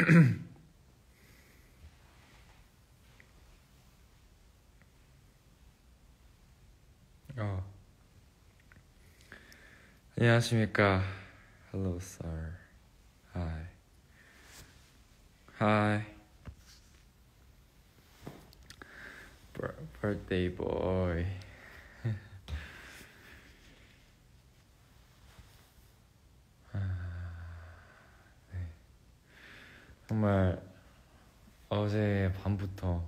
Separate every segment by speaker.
Speaker 1: 안녕하십니까. Hello, sir. Hi. Hi. Birthday boy. 네. 정말 어제 밤부터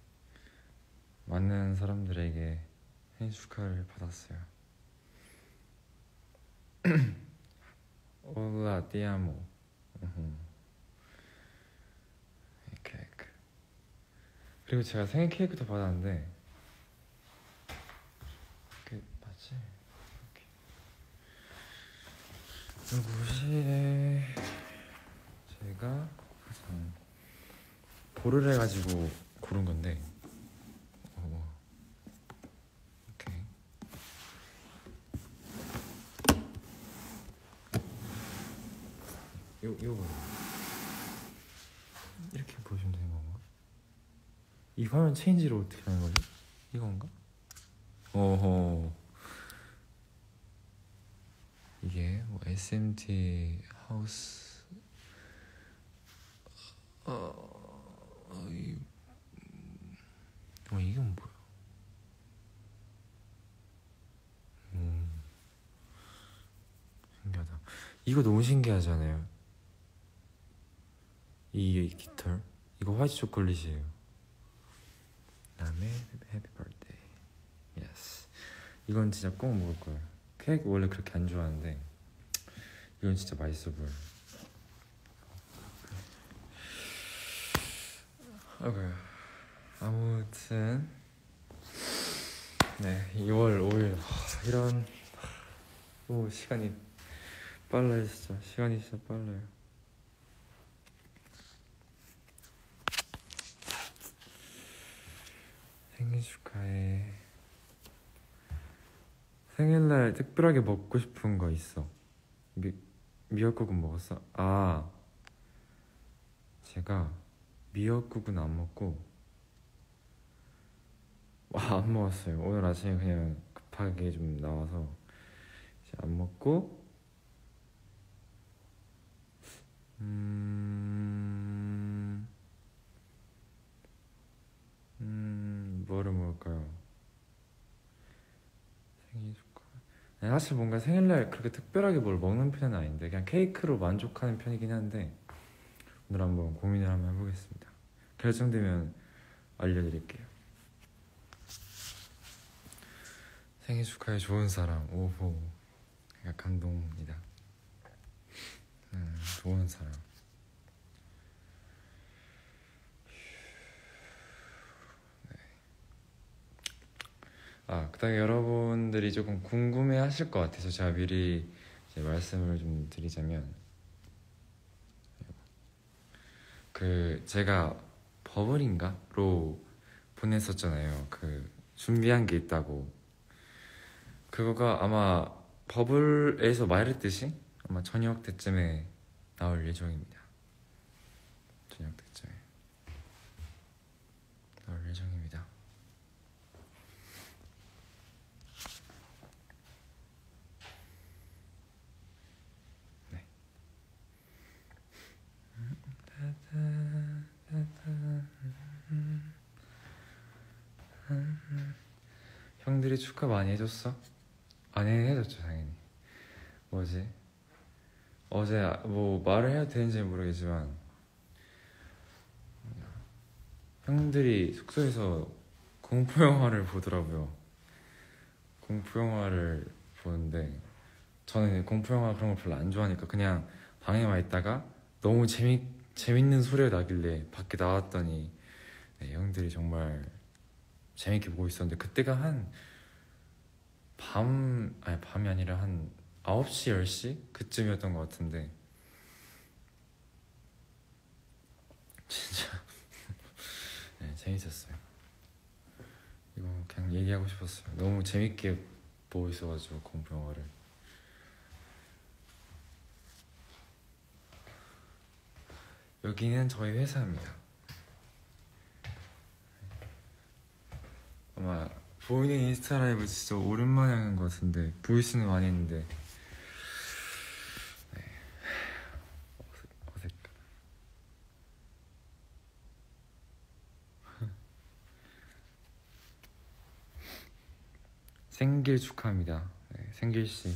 Speaker 1: 많은 사람들에게 생일 축하를 받았어요. Hola, te amo. 케이크. 그리고 제가 생일 케이크도 받았는데 그 맞지? 이곳이 제가 고를 해가지고 고른 건데. 오케이. 요거 이렇게 보시면 되는 건가? 이 화면 체인지를 어떻게 하는 거지? 이건가? 오호. 이게 뭐 SMT 하우스 이게 뭐야? 신기하다. 이거 너무 신기하잖아요. 이 깃털 이거 화이트 초콜릿이에요. 그다음에 해피 버스데이. 예스. 이건 진짜 꼭 먹을 거예요. 케이크 원래 그렇게 안 좋아하는데 이건 진짜 맛있어 보여요. 오케이. 아무튼 네, 2월 5일 이런 시간이 빨라요. 진짜 시간이 진짜 빨라요. 생일 축하해. 생일날 특별하게 먹고 싶은 거 있어? 미역국은 먹었어? 제가 미역국은 안 먹고 안 먹었어요. 오늘 아침에 그냥 급하게 좀 나와서 이제 안 먹고 뭐를 먹을까요? 생일 축하. 사실 뭔가 생일날 그렇게 특별하게 뭘 먹는 편은 아닌데 그냥 케이크로 만족하는 편이긴 한데 오늘 한번 고민을 한번 해보겠습니다. 결정되면 알려드릴게요. 생일 축하해. 좋은 사람. 오호. 약간 감동입니다. 좋은 사람. 그다음에 여러분들이 조금 궁금해하실 것 같아서 제가 미리 이제 말씀을 좀 드리자면 제가 버블인가로 보냈었잖아요. 준비한 게 있다고. 그거가 아마 버블에서 말했듯이 아마 저녁 때쯤에 나올 예정입니다. 저녁 때쯤에 나올 예정입니다. 네. 형들이 축하 많이 해줬어? 안 해줬죠 당연히. 뭐지? 어제 뭐 말을 해야 되는지 모르겠지만 형들이 숙소에서 공포영화를 보더라고요. 공포영화를 보는데 저는 공포영화 그런 걸 별로 안 좋아하니까 그냥 방에만 있다가 너무 재밌는 소리가 나길래 밖에 나왔더니 네, 형들이 정말 재밌게 보고 있었는데 그때가 밤이 아니라 한 9시, 10시? 그쯤이었던 것 같은데 진짜 네, 재밌었어요. 이거 그냥 얘기하고 싶었어요. 너무 재밌게 보고 있어가지고 공포영화를. 여기는 저희 회사입니다. 아마 보이는 인스타 라이브 진짜 오랜만에 하는 것 같은데 보이스는 많이 했는데 네. 어색하다. 생길 축하합니다. 네, 생길씨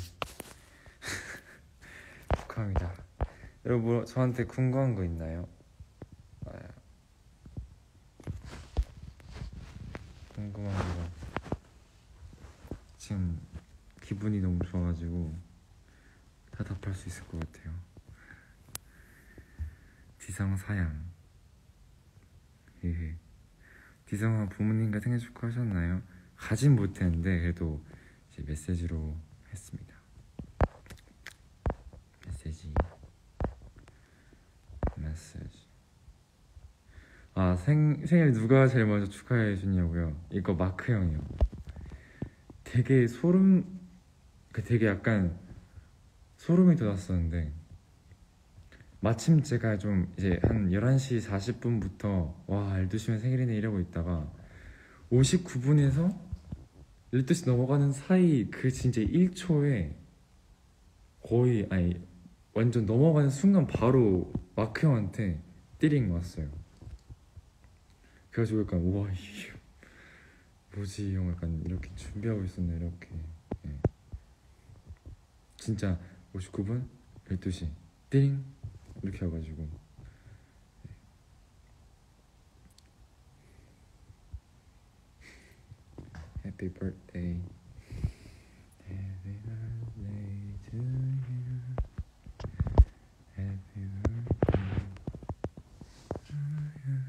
Speaker 1: 축하합니다. 여러분 뭐 저한테 궁금한 거 있나요? 궁금한 거 지금 기분이 너무 좋아가지고 다 답할 수 있을 것 같아요. 지성 사양. 헤헤. 지성아 부모님과 생일 축하하셨나요? 가진 못했는데 그래도 이제 메시지로 했습니다. 메시지. 아 생일 누가 제일 먼저 축하해 주냐고요? 이거 마크 형이요. 되게 되게 약간 소름이 돋았었는데 마침 제가 좀 이제 한 11시 40분부터 와 12시면 생일이네 이러고 있다가 59분에서 12시 넘어가는 사이 그 진짜 1초에 거의 아니 완전 넘어가는 순간 바로 마크 형한테 띠링 왔어요. 그래가지고 약간 우와 이게 뭐지 형 약간 이렇게 준비하고 있었네 이렇게. 예. 진짜 59분 12시 띠링 이렇게 와가지고 Happy birthday Happy birthday to you Happy birthday to you.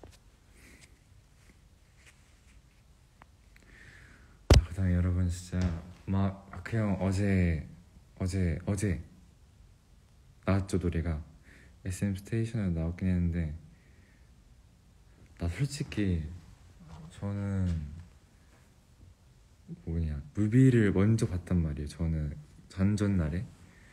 Speaker 1: 그다음 여러분 진짜 막 그냥 어제 나왔죠 노래가 SM 스테이션에 나왔긴 했는데 나 솔직히 저는 뭐냐 뮤비를 먼저 봤단 말이에요. 저는 전날에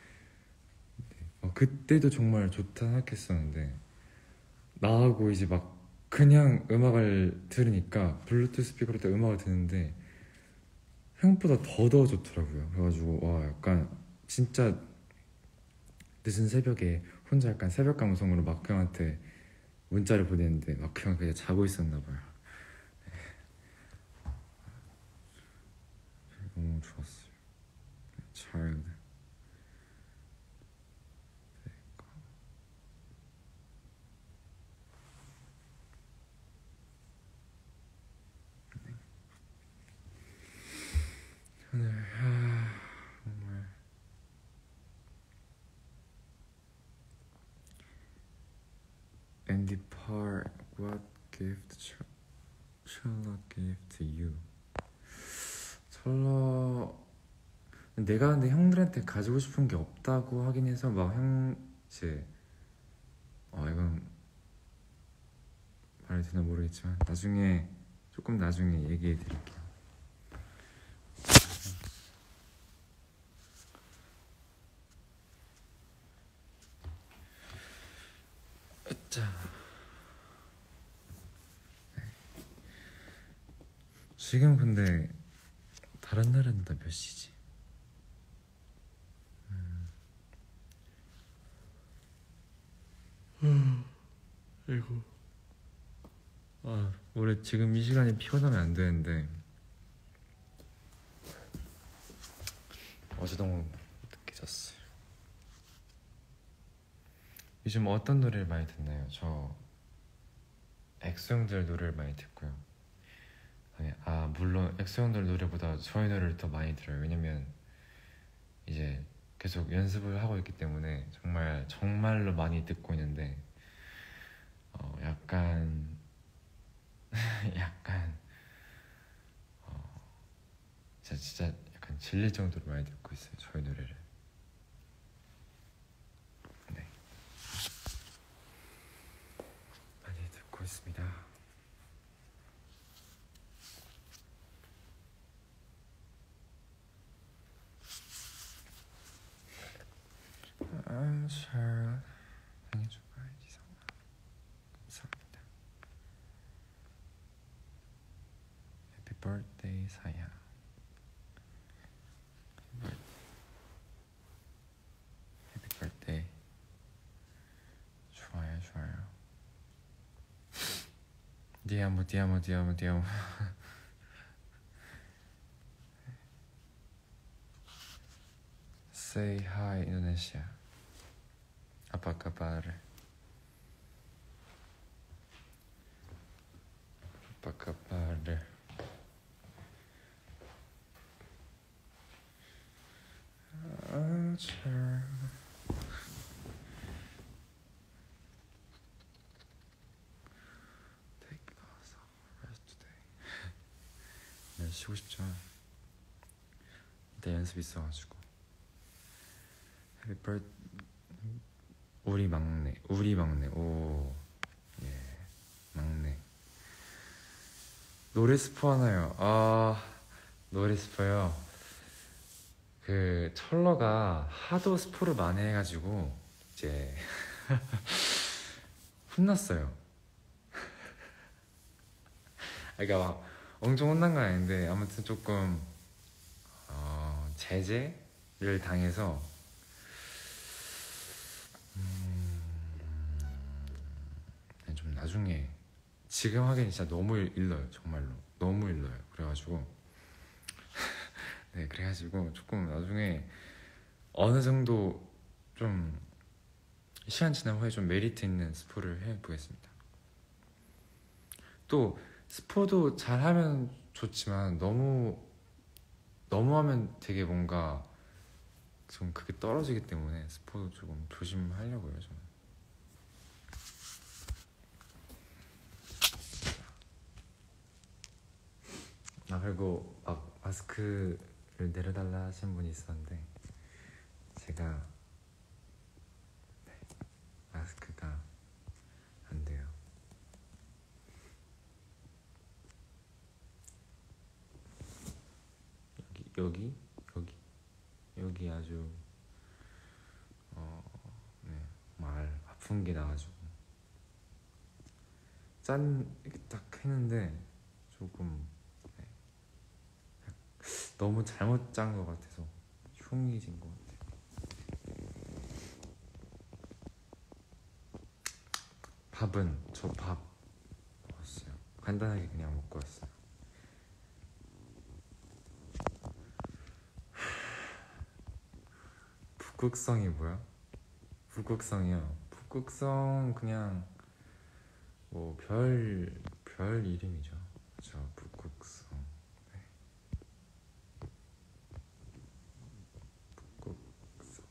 Speaker 1: 그때도 정말 좋다 생각했었는데 나하고 이제 막 그냥 음악을 들으니까 블루투스 스피커로 딱 음악을 듣는데 생각보다 더 좋더라고요. 그래가지고 와 약간 진짜 늦은 새벽에 혼자 약간 새벽 감성으로 마크 형한테 문자를 보냈는데 마크 형 그냥 자고 있었나 봐요. 너무 좋았어요. Child. 오늘 정말 Andy Park, what gift Charlotte gave to you? 철러 내가 근데 형들한테 가지고 싶은 게 없다고 하긴 해서 막 형 이제 이건 말이 되나 모르겠지만 나중에 조금 나중에 얘기해 드릴게요. 자 지금 근데 다른 날은 다 몇 시지? 아이고 원래 지금 이 시간에 피곤하면 안 되는데 어제 너무 늦게 잤어요. 요즘 어떤 노래를 많이 듣나요? 저 엑소 형들 노래를 많이 듣고요. 물론 엑소 형들 노래보다 저희 노래를 더 많이 들어요. 왜냐면 이제 계속 연습을 하고 있기 때문에 정말로 많이 듣고 있는데 약간 진짜 약간 질릴 정도로 많이 듣고 있어요. 저희 노래를. 네. 많이 듣고 있습니다. I'm sure 생일 축하해 지성아. birthday 사야. Happy birthday. 좋아요, 좋아요. 디아모. Say hi Indonesia. Apa kabar? Apa kabar? Sure. Take some rest today. 네, 쉬고 싶죠. 이따 연습 있어가지고. Happy birthday. 우리 막내. 오, 예, 막내. 노래 스포 하나요? 노래 스포요. 그 철러가 하도 스포를 많이 해가지고 이제 혼났어요. 그러니까 막 엄청 혼난 건 아닌데 아무튼 조금 제재를 당해서 좀 나중에 지금 하기엔 진짜 너무 일러요. 정말로 너무 일러요. 그래가지고 네, 그래가지고 조금 나중에 어느 정도 좀 시간 지난 후에 좀 메리트 있는 스포를 해보겠습니다. 또 스포도 잘하면 좋지만 너무 하면 되게 뭔가 좀 그게 떨어지기 때문에 스포도 조금 조심하려고요. 저는. 그리고 막 마스크를 내려달라 하신 분이 있었는데 제가 마스크가 안 돼요. 여기 아주 네, 말 아픈 게 나가지고 짠 이렇게 딱 했는데 조금 네, 너무 잘못 짠 것 같아서 흉이 진 것 같아요. 밥은 저 밥 먹었어요. 간단하게 그냥 먹고 왔어요. 북극성이 뭐야? 북극성이요? 북극성 그냥 뭐 별 이름이죠. 저 북극성. 네. 북극성.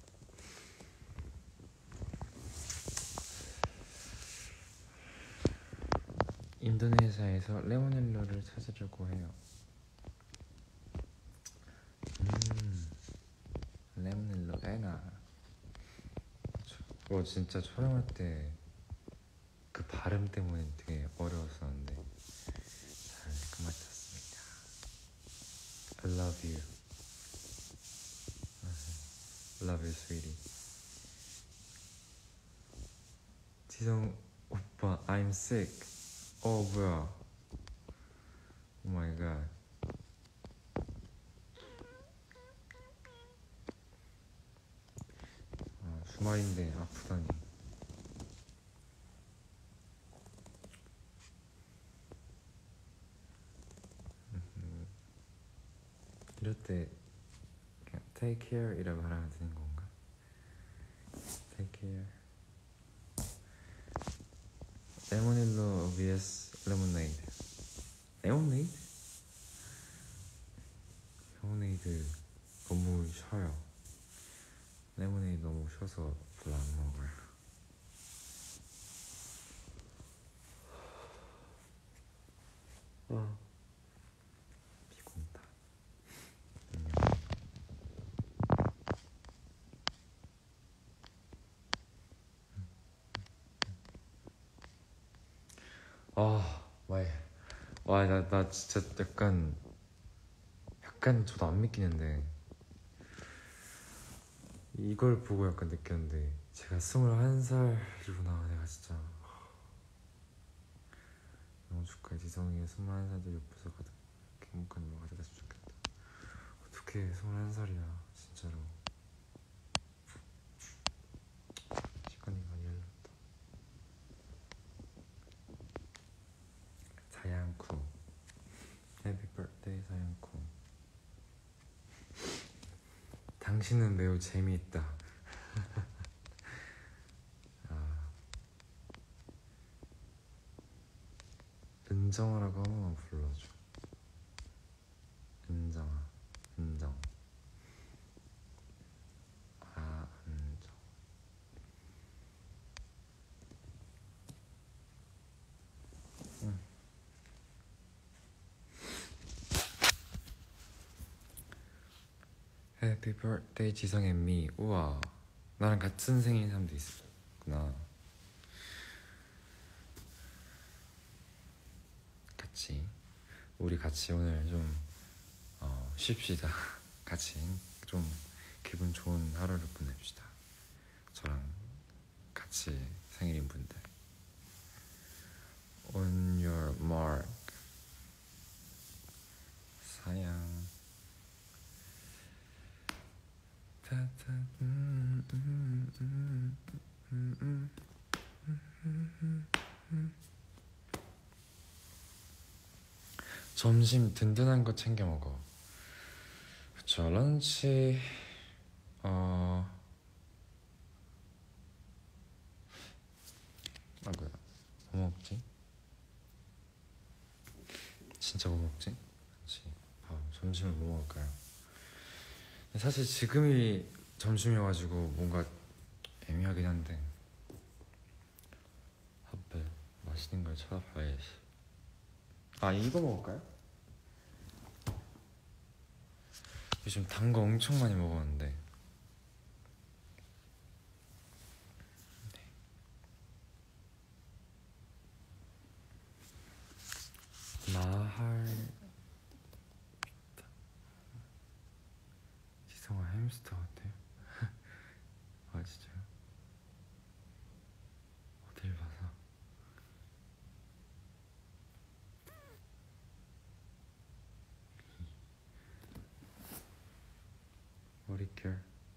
Speaker 1: 인도네시아에서 레모넬러를 찾으려고 해요. 레모넬러 에나. 진짜 촬영할 때 그 발음 때문에 되게 어려웠었는데 잘 그만뒀습니다. I love you. Love you, sweetie. 지성 오빠, I'm sick. 뭐야? Oh my god. 주말인데 아프다니. 이럴 때 그냥 take care 이라고 하면 되는 건가? take care. 레모넬로 vs 레모네이드. 레모네이드 너무 셔요. 레모네이드 너무 셔서 별로 안 먹어요. 피곤다. 나 진짜 약간 저도 안 믿기는데 이걸 보고 약간 느꼈는데 제가 21살이구나. 내가 진짜 너무 축하해. 지성이의 21살도 예뻐서 가득 부모님 뭐가 됐으면 좋겠다. 어떻게 21살이야 진짜로. 시간이 많이 흘렀다. 사양쿠 해피 버스데이 사양쿠. 당신은 매우 재미있다. 은정아라고 한 번만 불러줘. 은정아, 은정. 은정. 응. Happy birthday 지성 and me. 우와, 나랑 같은 생일인 사람도 있었구나. 우리 같이 오늘 좀 쉽시다. 같이 좀 기분 좋은 하루를 보냅시다. 저랑 같이 생일인 분들. On your mark. 사양. 점심 든든한 거 챙겨 먹어. 그쵸. 런치 뭐야, 뭐 먹지? 진짜 뭐 먹지? 그치. 점심을 뭐 먹을까요? 사실 지금이 점심이어가지고 뭔가 애매하긴 한데 하필 맛있는 걸 찾아봐야지. 이거 먹을까요? 요즘 단 거 엄청 많이 먹었는데. 마할. 지성아 햄스터 같아요? 진짜요? 어딜 봐서. 머릿결.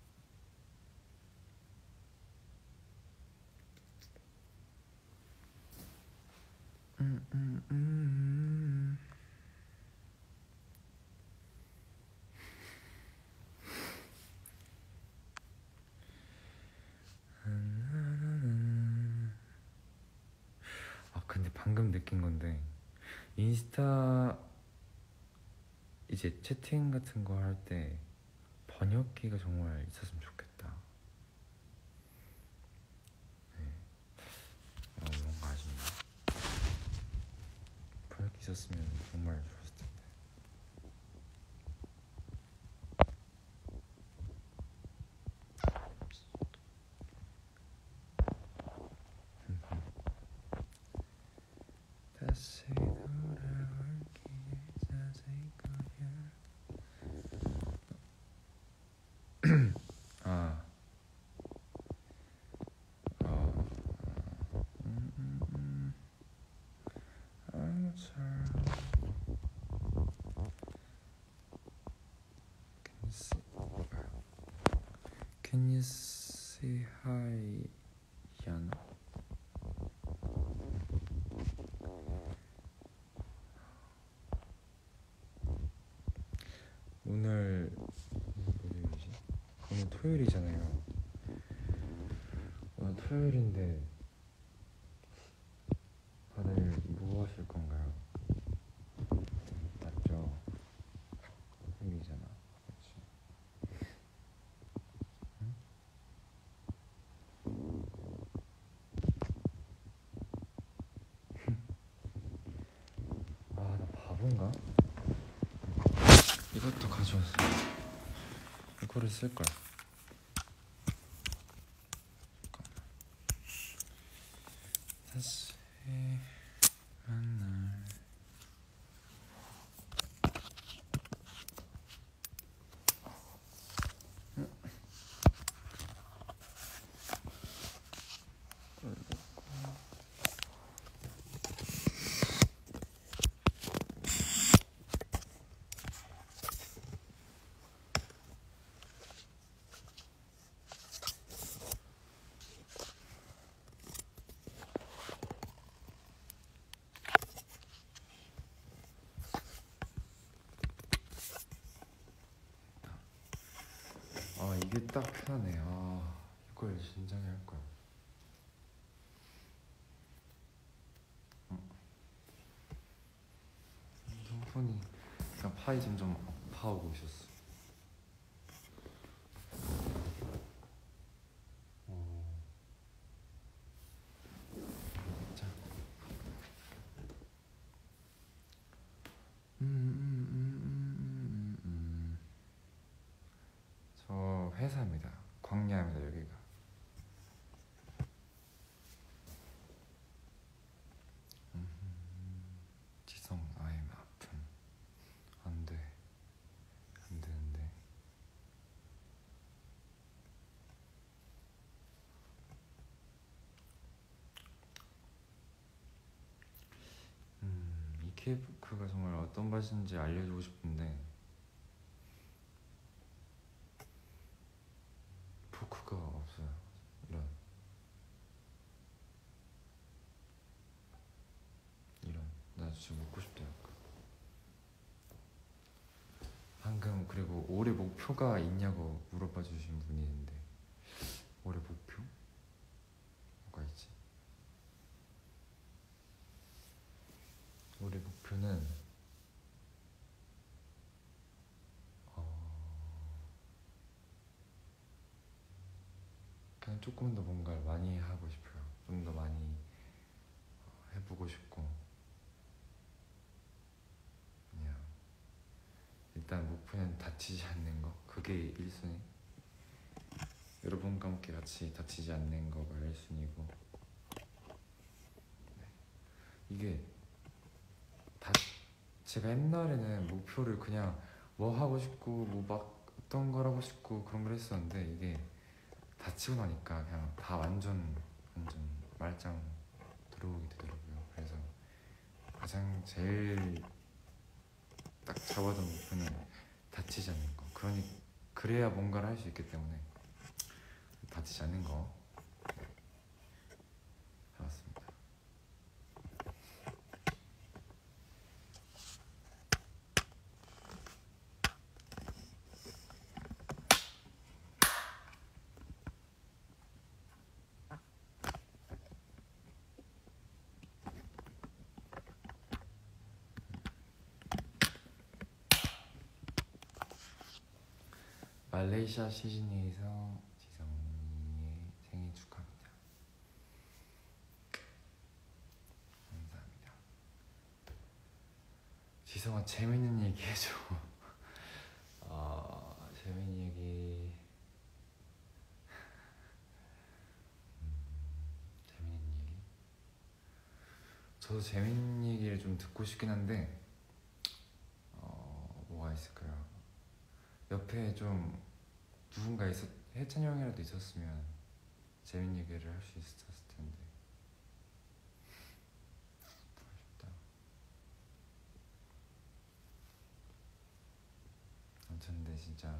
Speaker 1: 근데 방금 느낀 건데 인스타 이제 채팅 같은 거 할 때 번역기가 정말 있었으면 좋겠다. 네. 뭔가 아쉽네. 번역기 있었으면 정말 좋았을 텐데. 다시 돌아올게 자세히 거야. Can you say hi, Yana? 오늘 뭐지? 오늘 토요일이잖아요. 오늘 토요일인데 다들 뭐 하실 건가요? 맞죠? 토요일이잖아. 그렇지? 응? 나 바본가? 이것도 가져왔어. 이거를 쓸걸. 다시 만날. 딱 편하네. 아, 이걸 진작에 할 거야. 손이 그냥 팔이 점점 아파오고 있었어. 자. 저 회사입니다. 광야입니다, 여기가. 지성, I'm 아픈. 안 돼. 안 되는데. 이 케이크가 정말 어떤 맛인지 알려주고 싶은데 포크가 없어요. 이런 나 진짜 먹고 싶다. 약간. 방금 그리고 올해 목표가 있냐고 물어봐 주신 분이 있는데 올해 목표? 뭐가 있지? 올해 목표는 그냥 조금 더 뭔가를 많이 하고 싶어요. 좀 더 많이 해보고 싶고 그냥 일단 목표는 다치지 않는 거. 그게 1순위. 여러분과 함께 같이 다치지 않는 거가 1순위고 네. 이게 제가 옛날에는 목표를 그냥 뭐 하고 싶고 뭐 막 어떤 걸 하고 싶고 그런 걸 했었는데 이게 다치고 나니까 그냥 다 완전 말짱 들어오게 되더라고요. 그래서 가장 제일 딱 잡아둔 목표는 다치지 않는 거. 그래야 뭔가를 할 수 있기 때문에 다치지 않는 거 해봤습니다. 말레이시아 시즈니에서 지성이의 생일 축하합니다. 감사합니다. 지성아 재밌는 얘기 해줘. 재밌는 얘기. 재밌는 얘기. 저도 재밌는 얘기를 좀 듣고 싶긴 한데 뭐가 있을까요? 옆에 좀 누군가 혜찬이 형이라도 있었으면 재밌는 얘기를 할 수 있었을 텐데 아쉽다. 아무튼 근데 진짜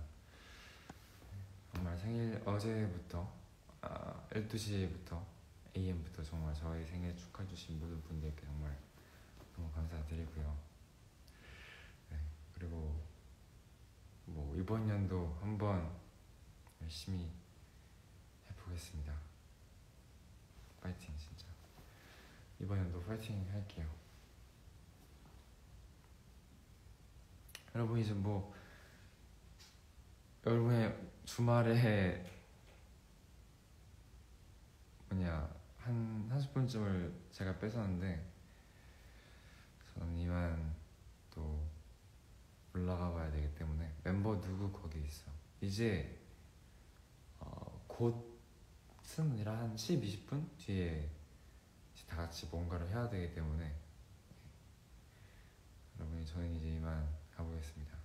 Speaker 1: 정말 생일 어제부터 12시부터 AM부터 정말 저의 생일 축하해주신 모든 분들께 정말 너무 감사드리고요. 네, 그리고 뭐 이번 연도 한번 열심히 해보겠습니다. 파이팅 진짜. 이번 연도 파이팅 할게요. 여러분 이제 뭐 여러분의 주말에 한 30분쯤을 제가 뺏었는데 저는 이만 또 올라가 봐야 되기 때문에 멤버 누구 거기 있어. 이제 곧은 아니라 한 10, 20분 뒤에 이제 다 같이 뭔가를 해야 되기 때문에 여러분이 저는 이제 이만 가보겠습니다.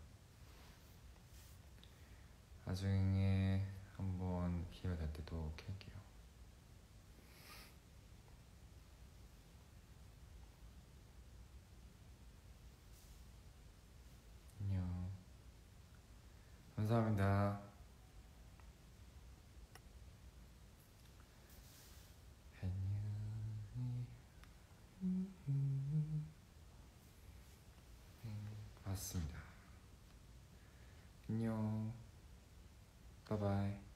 Speaker 1: 나중에 한번 기회가 될 때 또 켤게요. 안녕. 감사합니다. 맞습니다. 안녕. 바이바이.